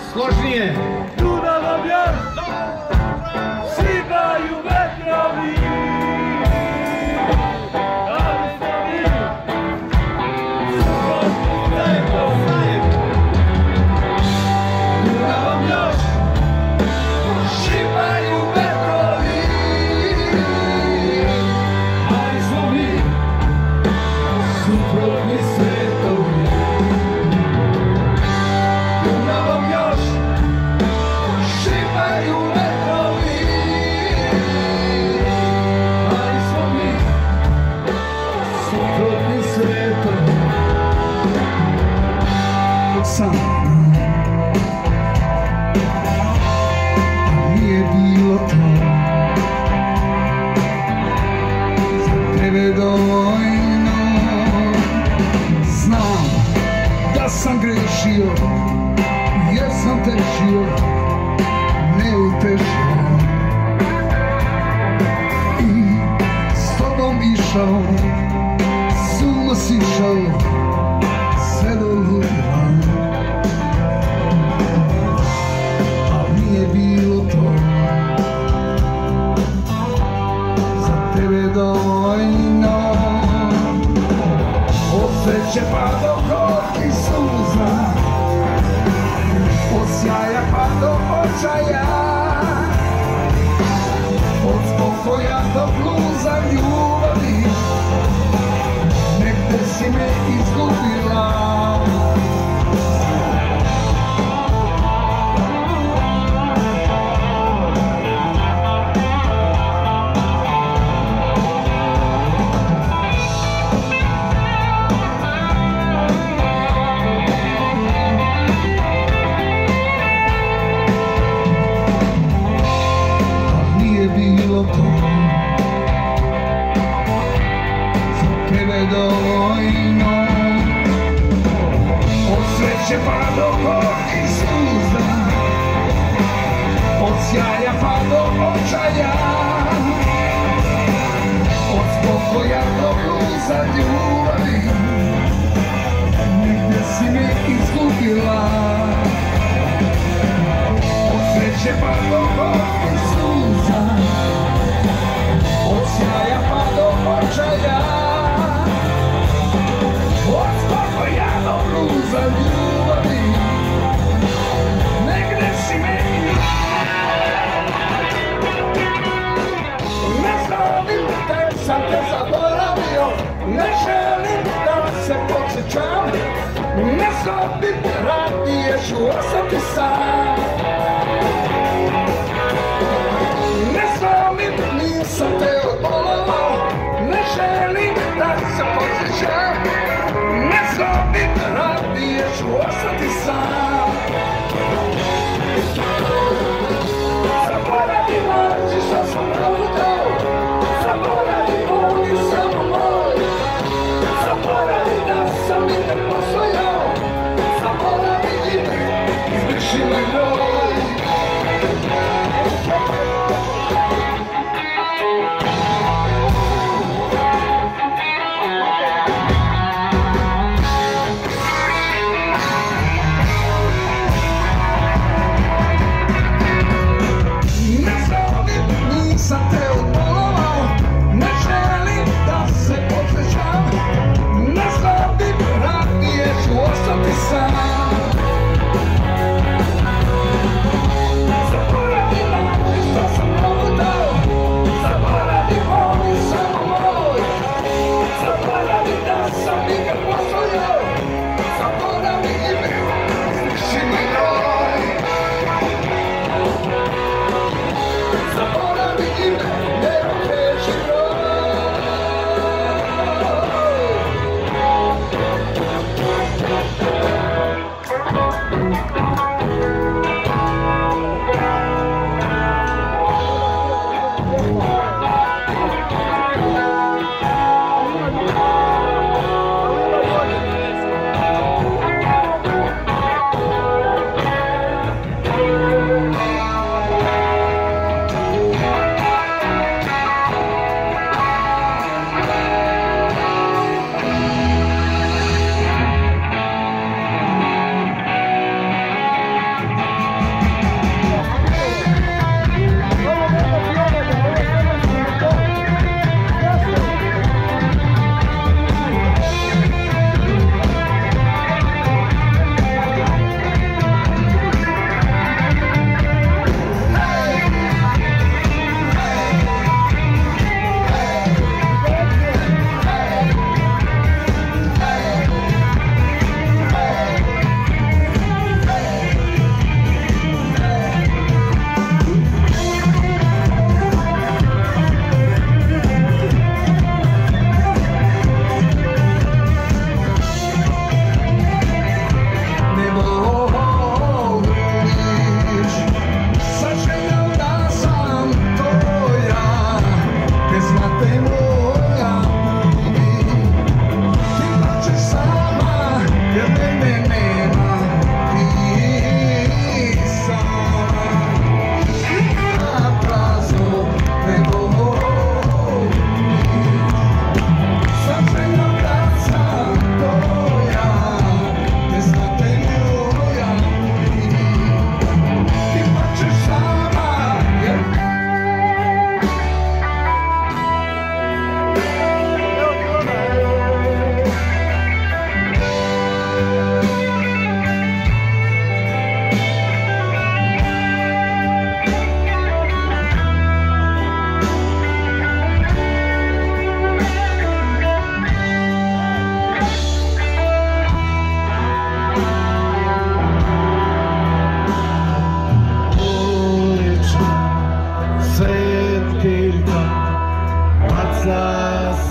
Složnije. Dunavom još šibaju vetrovi. Nije bilo to za tebe dovoljno. Znam da sam grešio jer sam tešio, ne utešio i s tobom išao, s uma sišao sve do luda. Nije bilo to za tebe dovoljno. Od sreće pa do gorkih suza, od sjaja pa do očaja, od spokoja do bluza ljubavi, negde si me izgubila. Bilo to za tebe dovoljno. Od sreće pa do gorkih suza, od sjaja pa do očaja, od spokoja do bluza ljubavi, negde si me izgubila. Od sreće pa do gorkih suza, od sjaja pa do očaja, od spokoja do bluza ljubavi, negde si me ne znam te sam te zaboravio, ne želim da se podsjećam, ne znam radije ću ostati sam. Nisam te odbolao, ne želim da se podsjećam, ne zlobim, radije ću ostati sam. Zaboravi laži što sam prolutao, zaboravi boli samo moj, zaboravi da sam i te postojao, zaboravi ime, izbriši me broj.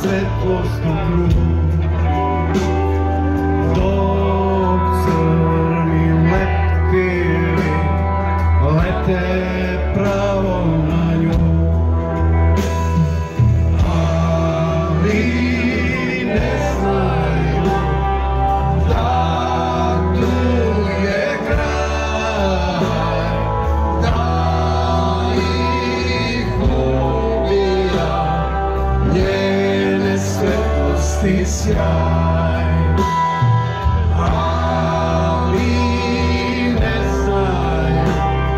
svetlost u krug, dok crni leptiri lete pravo na nju. Ali ne znaju da tu je kraj, da ih ubija njene svetlosti sjaj. Ali ne znaju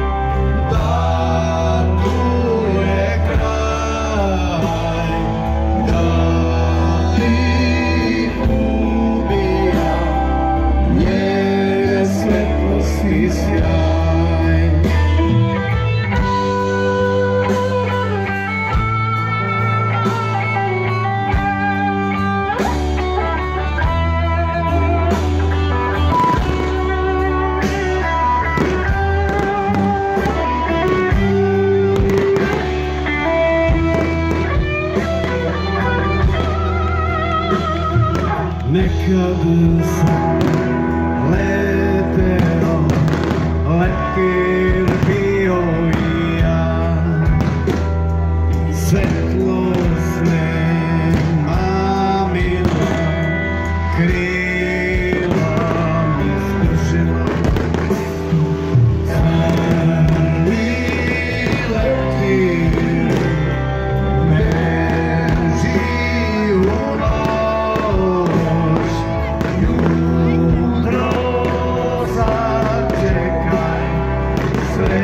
da tu je kraj, da ih ubija njene svetlosti sjaj. Nekad sam leteo, leptir bio i ja, svetlost nema mila, krila mi spružila. Crni leptir beži u noć, jutro sačekaj, sve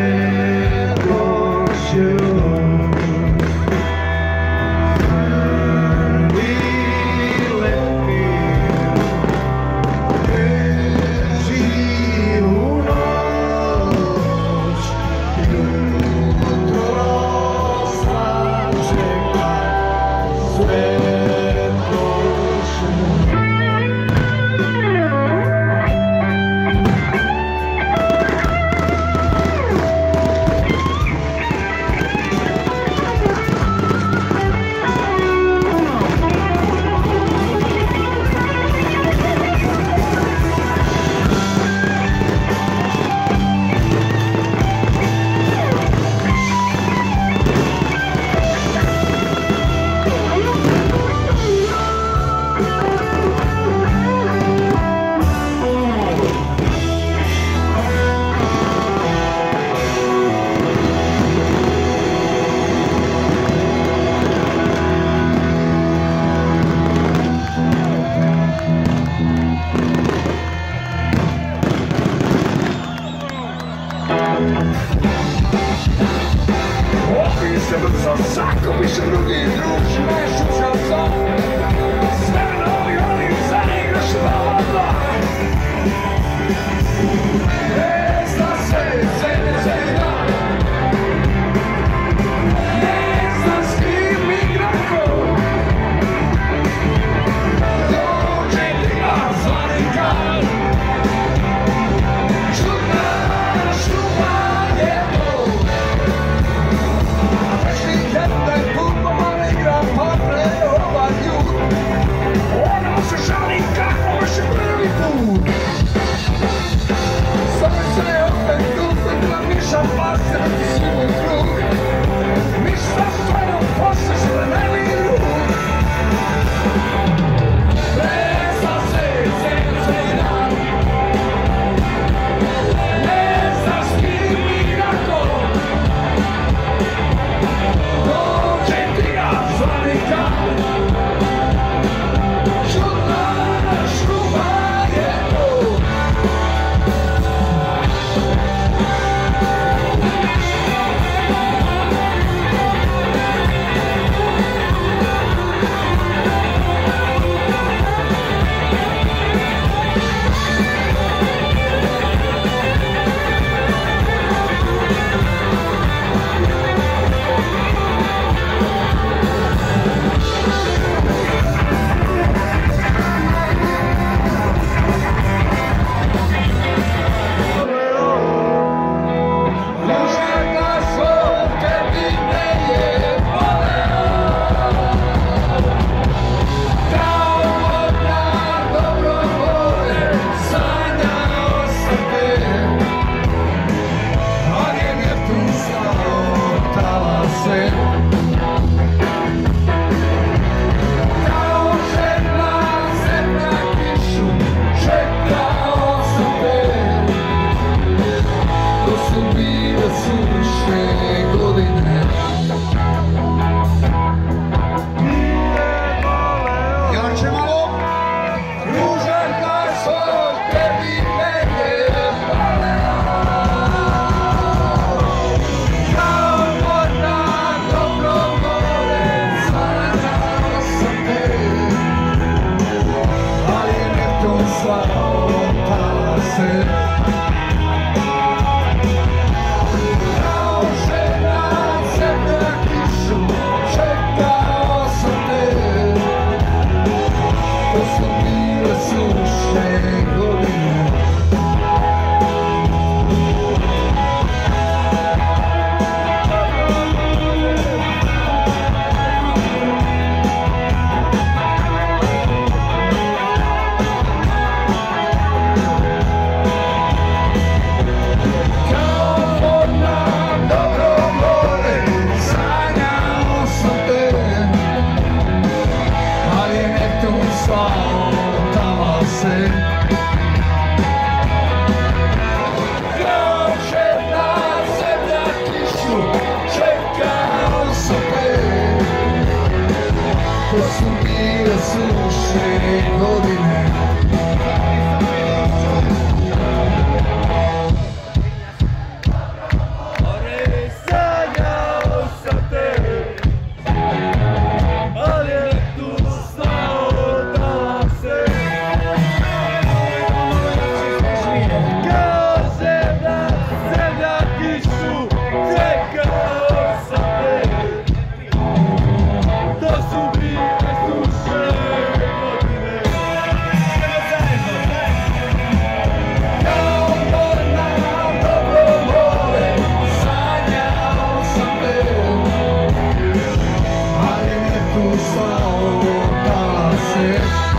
jače malo. Ružanka svoj tebi negdje palela. Kao voda dobro more, sanjao sam te, ali Neptun slao talase. Kao žena zemlja kišu, čekao sam te. To su bile sušne godine. Kao vodna dobro more, sanjao sam te, ali je Neptun slao talase. Kao žena zemlja kišu, čekao sam te. To su bile sušne godine. Sanjao sam te, ali je Neptun slao talase. Kao žena zemlja kišu, čekao sam te. To su bile sušne godine. Kao vodna dobro more, sanjao sam te, ali je Neptun slao talase.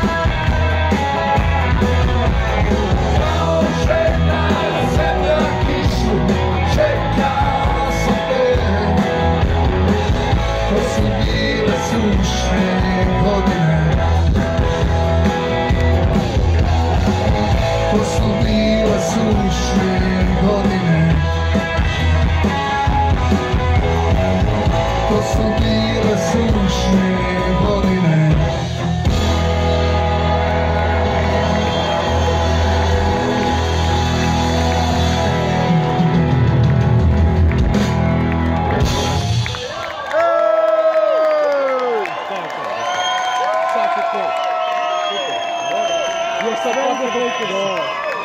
Kao žena zemlja kišu, čekao sam te. To su bile sušne godine. To su bile sušne godine. To su bile sušne godine. Još sam ovdje brojke,